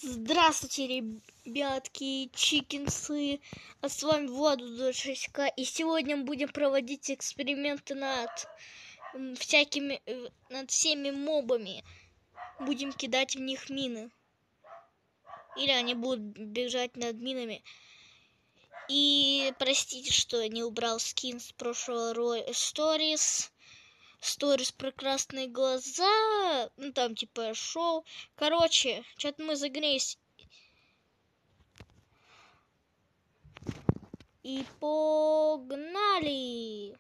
Здравствуйте, ребятки, чикенсы, а с вами Владу 26К, и сегодня мы будем проводить эксперименты над всеми мобами. Будем кидать в них мины. Или они будут бежать над минами. И простите, что я не убрал скин с прошлого Stories. Сторис про красные глаза, ну там типа шоу. Короче, что-то мы загрелись. И погнали!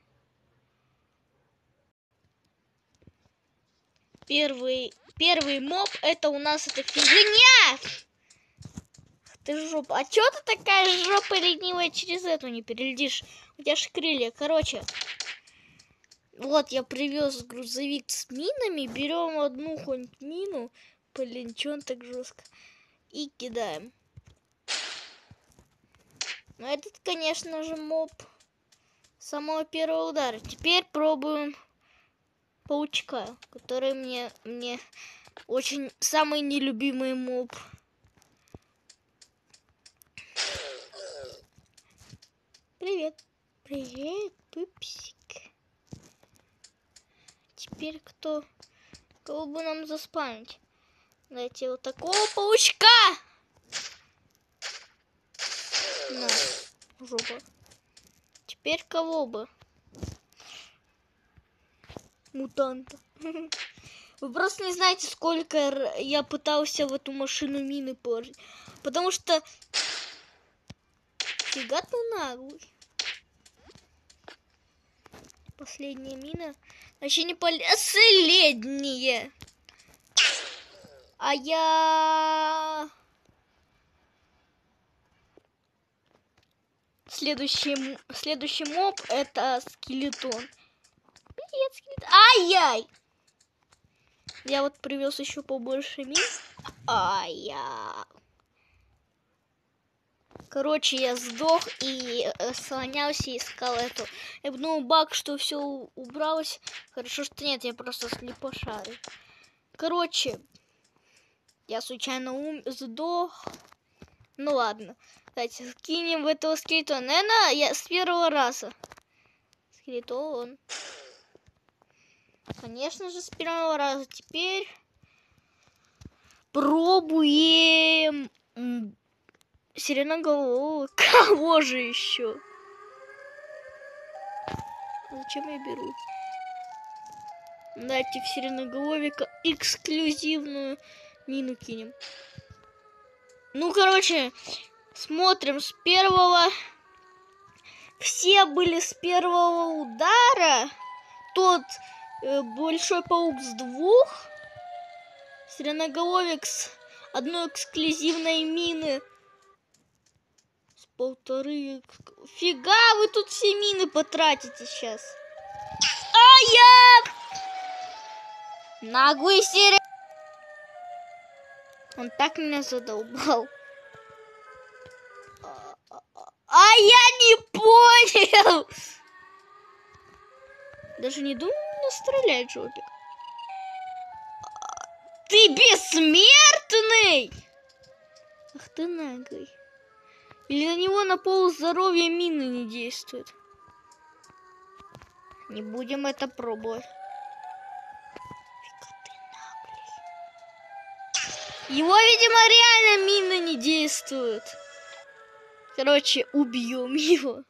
Первый моб это у нас эта фигня! Ты жопа. А чё ты такая жопа ленивая, через эту не перелетишь? У тебя же крылья. Короче, вот я привез грузовик с минами. Берем одну хоть мину. Блин, чё он так жестко? И кидаем. Ну этот, конечно же, моб самого первого удара. Теперь пробуем паучка, который мне очень самый нелюбимый моб. Привет. Привет, пупсик. Теперь кого бы нам заспамить? Дайте вот такого паучка! На, жопа. Теперь кого бы? Мутанта. Вы просто не знаете, сколько я пытался в эту машину мины положить. Потому что... Фига ты наглый. Последняя мина. Вообще не последняя. А я... Следующий моб это скелетон. Привет, скелетон. Ай-яй! Я вот привез еще побольше мин. Ай-яй! Короче, я сдох и слонялся и искал эту. Я думал, баг, что все убралось. Хорошо, что нет, я просто слепошарю. Короче, я случайно сдох. Ну ладно. Давайте скинем в этого скелетона. Наверное, я с первого раза. Скелетон. Конечно же, с первого раза. Теперь пробуем сиреноголового. Кого же еще? Зачем я беру? Давайте в сиреноголовика эксклюзивную мину кинем. Ну, короче, смотрим с первого. Все были с первого удара. Тот большой паук с двух. Сиреноголовик с одной эксклюзивной мины. С полторы. Фига, вы тут все мины потратите сейчас. А я! Наглый сиреноголовик. Он так меня задолбал. А я не понял! Даже не думал стрелять, жопик. Ты бессмертный! Ах ты наглый. Или на него на полздоровья мины не действует? Не будем это пробовать. Фига ты наглый. Его, видимо, реально мины не действуют. Короче, убьем его.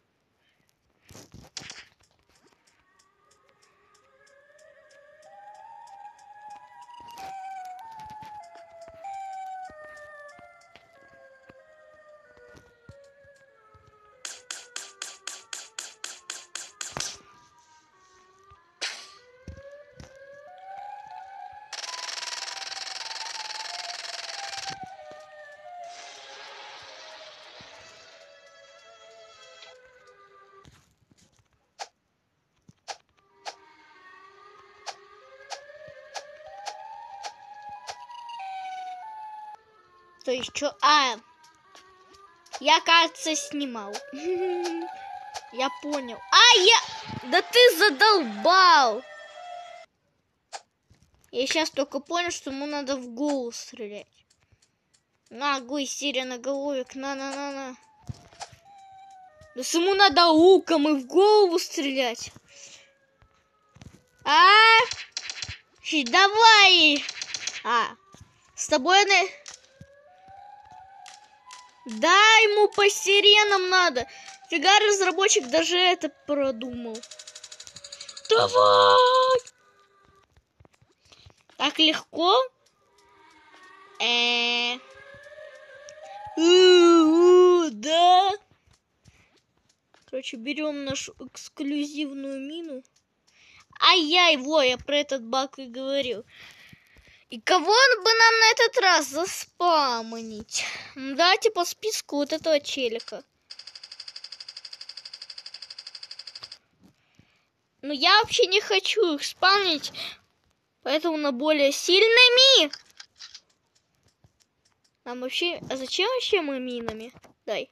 То есть что? Я, кажется, снимал. Я понял. Да ты задолбал! Я сейчас только понял, что ему надо в голову стрелять. На, гуй, сиреноголовик, на. Да ему надо луком и в голову стрелять. Давай! С тобой дай ему по сиренам надо. Фига разработчик даже это продумал. Давай! Так легко? Да. Короче, берем нашу эксклюзивную мину. Ай-яй, я про этот баг и говорил. И кого бы нам на этот раз заспамнить? Давайте по списку вот этого челика. Но я вообще не хочу их спамнить, поэтому на более сильными. Нам вообще... А зачем вообще мы минами? Дай.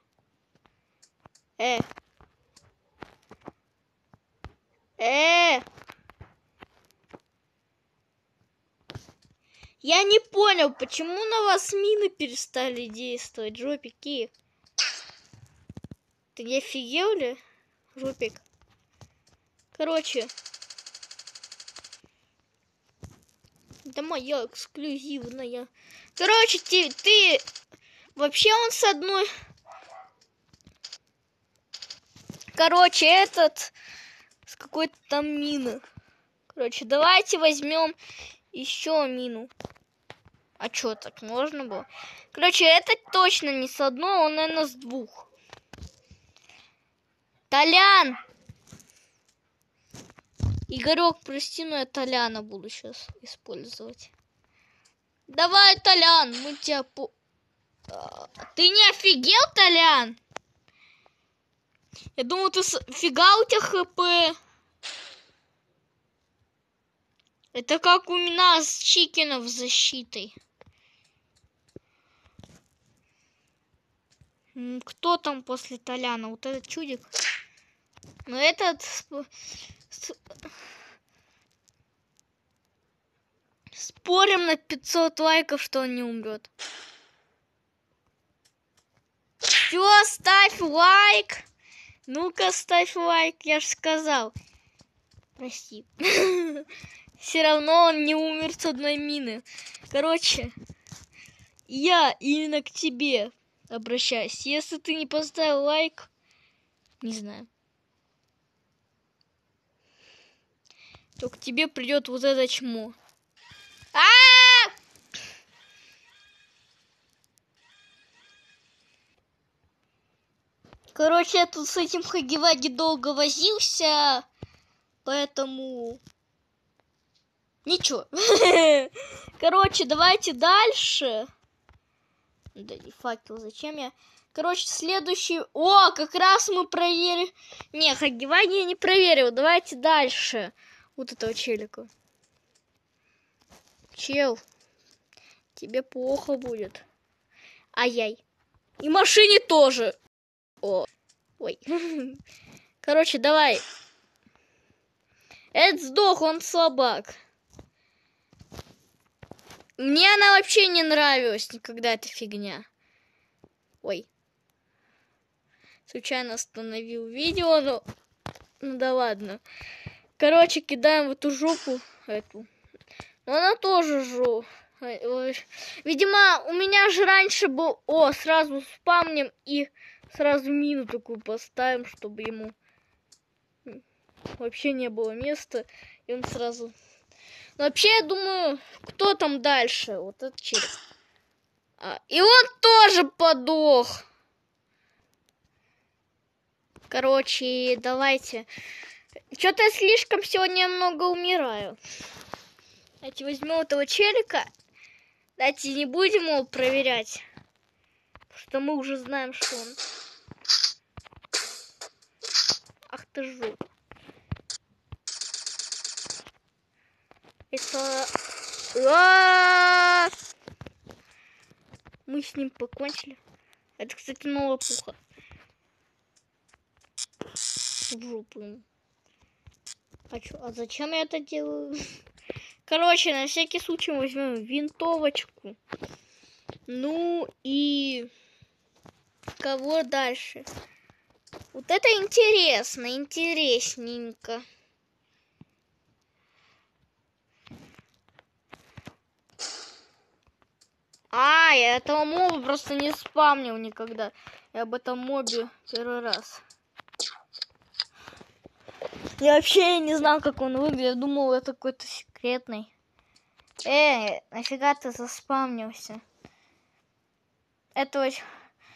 Я не понял, почему на вас мины перестали действовать, жопики? Ты не офигел ли, жопик? Короче. Это моя эксклюзивная. Короче, ты... Вообще он с одной... Короче, этот... С какой-то там мины. Короче, давайте возьмем еще мину. А чё, так можно было? Короче, это точно не с одной, он, наверное, с двух. Толян! Игорек, прости, но я Толяна буду сейчас использовать. Давай, Толян, мы тебя Ты не офигел, Толян? Я думал, фига у тебя хп. Это как у меня с Чикенов с защитой. Кто там после Толяна? Вот этот чудик. Но этот... Спорим на 500 лайков, что он не умрет. Все, ставь лайк. Ну-ка, ставь лайк, я же сказал. Прости. Все равно он не умер с одной мины. Короче, я именно к тебе обращаюсь. Если ты не поставил лайк, не знаю, то к тебе придет вот это чмо. Короче, я тут с этим Хаги-Ваги долго возился, поэтому ничего. Короче, давайте дальше. Да и факел, зачем я? Короче, следующий... О, как раз мы проверили... Не, Хаги-Ваги я не проверил. Давайте дальше. Вот этого челика. Чел, тебе плохо будет. Ай-яй. И машине тоже. Ой. Короче, давай. Эд сдох, он слабак. Мне она вообще не нравилась никогда, эта фигня. Ой. Случайно остановил видео, но... Ну да ладно. Короче, кидаем в эту жопу. Эту. Но она тоже жопа. Видимо, у меня же раньше был... сразу спамним и сразу мину такую поставим, чтобы ему вообще не было места. И он сразу... Но вообще, я думаю, кто там дальше? Вот этот челик. И он тоже подох. Короче, давайте. Что-то я слишком сегодня много умираю. Давайте возьмем этого челика. Давайте не будем его проверять. Потому что мы уже знаем, что он. Ах ты жопа. Это... Мы с ним покончили. Это, кстати, новая пуха. В жопу. А зачем я это делаю? Короче, на всякий случай возьмем винтовочку. Ну и кого дальше? Вот это интересно, интересненько. Я этого моба просто не спамнил никогда. Я об этом мобе первый раз. Я вообще не знал, как он выглядит. Я думал, это какой-то секретный. Нафига ты заспамнился? Это очень...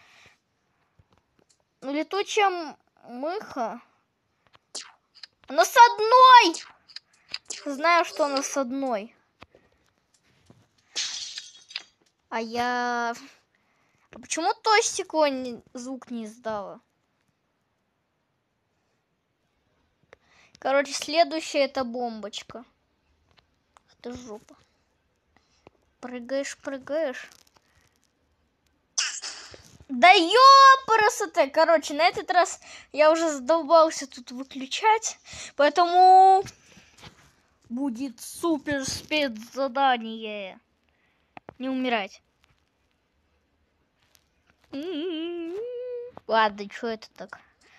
Летучая мыха. Она с одной! Знаю, что она с одной. А почему то стекло звук не издало? Короче, следующая это бомбочка. Это жопа. Прыгаешь, прыгаешь. Да ёпарасоте! Короче, на этот раз я уже задолбался тут выключать. Поэтому будет супер спецзадание. Не умирать. Ладно, что это так?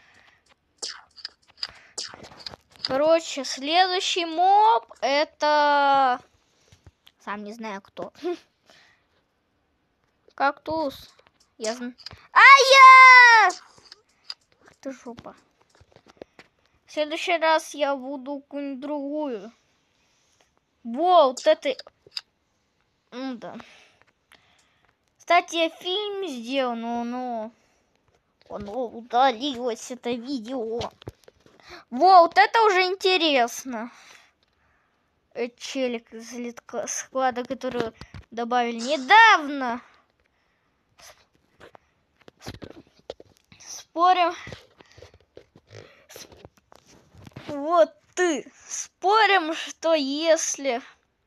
Короче, следующий моб это... Сам не знаю кто. Кактус. Я знаю. Ах ты жопа. В следующий раз я буду какую-нибудь другую. Вот это... Ну да. Кстати, фильм сделал, но оно удалилось, это видео. Вот это уже интересно. Челик из склада, который добавили недавно. Спорим. Вот ты. Спорим, что если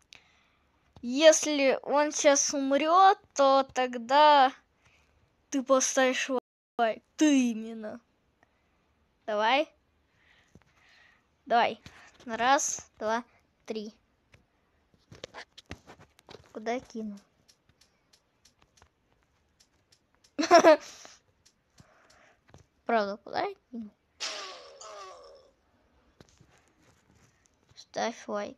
он сейчас умрет, то тогда ты поставишь лайк. Ты именно. Давай. Давай. Раз, два, три. Куда кину? Правда, куда я кину? Ставь лайк.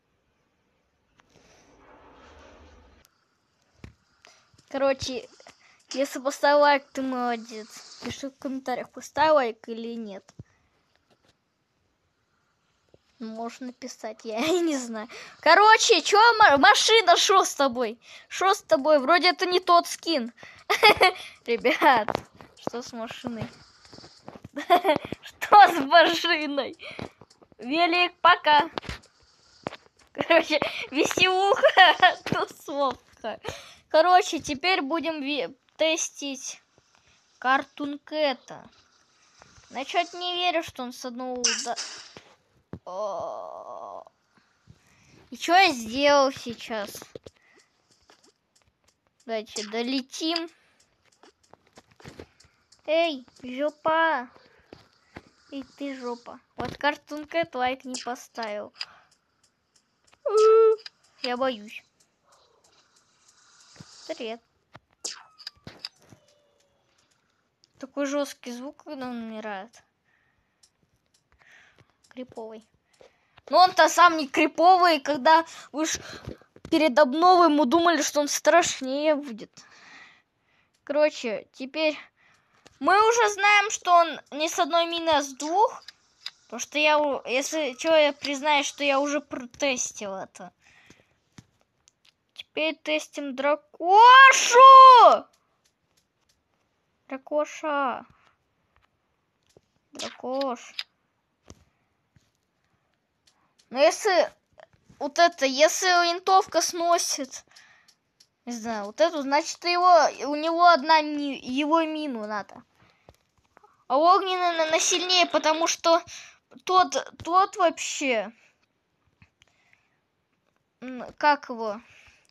Короче, если поставил лайк, ты молодец. Пиши в комментариях, поставил лайк или нет. Можешь написать, я не знаю. Короче, чё, машина, шо с тобой? Шо с тобой? Вроде это не тот скин. Ребят, что с машиной? Что с машиной? Велик, пока. Короче, веселуха, тусовка. Короче, теперь будем тестить Cartoon Cat. Я чё-то не верю, что он с одного удара... И что я сделал сейчас? Давайте долетим. Эй, жопа. Эй, ты жопа. Вот Cartoon Cat лайк не поставил. Я боюсь. Привет. Такой жесткий звук, когда он умирает. Криповый. Но он-то сам не криповый, когда вы ж перед обновой ему думали, что он страшнее будет. Короче, теперь мы уже знаем, что он не с одной мины, а с двух. Потому что я, если что, я признаюсь, что я уже протестил это. Теперь тестим дракошу! Дракоша. Дракош. Но если вот это, если винтовка сносит, не знаю, вот эту, значит у него одна его мину надо. А огненная, наверное, сильнее, потому что тот вообще, как его?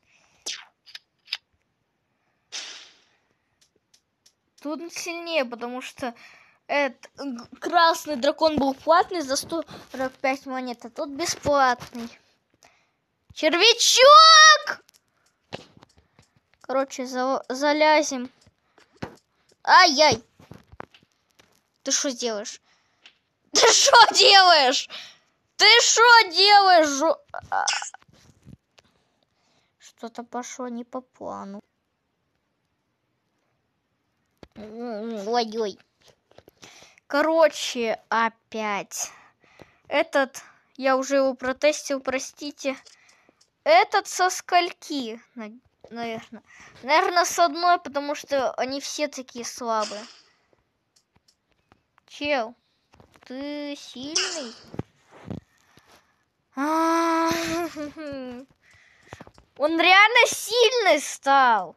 Тут сильнее, потому что красный дракон был платный за 145 монет, а тут бесплатный. Червячок! Короче, залазим. Ай-яй! Ты что делаешь? Ты что делаешь? Ты что делаешь? Что-то пошло не по плану. Ой-ой. Короче, опять. Этот, я уже его протестил, простите. Этот со скольки, наверное. Наверное, с одной, потому что они все такие слабые. Чел, ты сильный? Он реально сильный стал.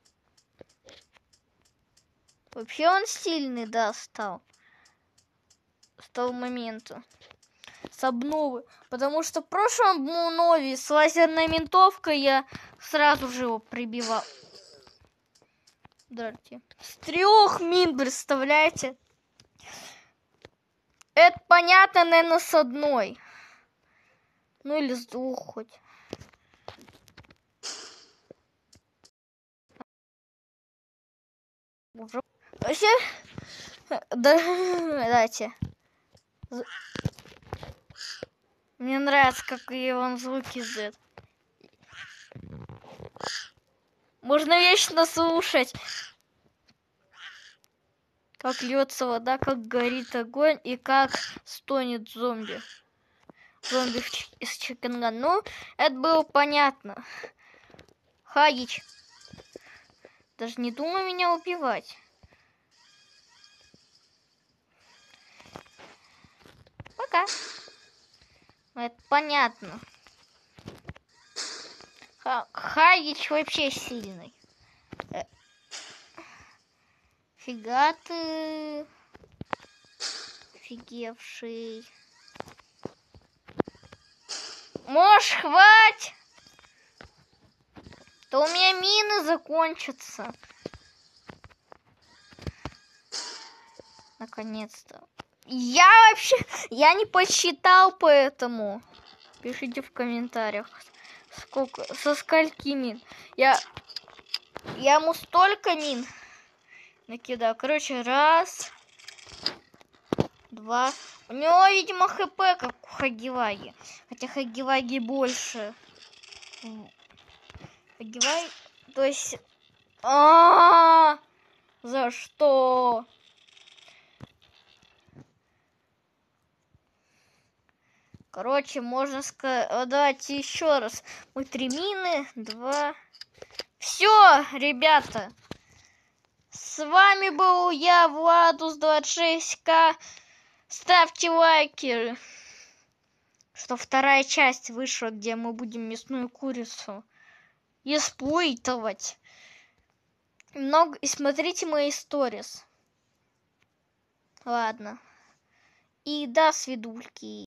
Вообще он сильный, да, стал. С того момента. С обновы. Потому что в прошлом обнове с лазерной винтовкой я сразу же его прибивал. Здравствуйте. С 3 мин, представляете? Это понятно, наверное, с одной. Ну или с 2 хоть. Уже. Вообще, давайте. Мне нравится, как я вам звуки издает. Можно вечно слушать, как льется вода, как горит огонь и как стонет зомби. Зомби из Чикенгана. Ну, это было понятно. Хагич. Даже не думай меня убивать. Пока. Это понятно. Хагич вообще сильный. Фига ты. Офигевший. Можешь хватит? То у меня мины закончатся. Наконец-то. Я не посчитал, поэтому пишите в комментариях, сколько, со скольки мин. Я ему столько мин накидал. Короче, 1, 2. У него, видимо, хп, как у Хагиваги. Хотя Хагиваги больше. Хагиваги, то есть... За что? Короче, можно сказать... Давайте еще раз. Мы 3 мины, 2... Все, ребята. С вами был я, Владус 26К. Ставьте лайки. Что 2-я часть вышла, где мы будем мясную курицу испытывать. И смотрите мои сторис. Ладно. И до свидульки.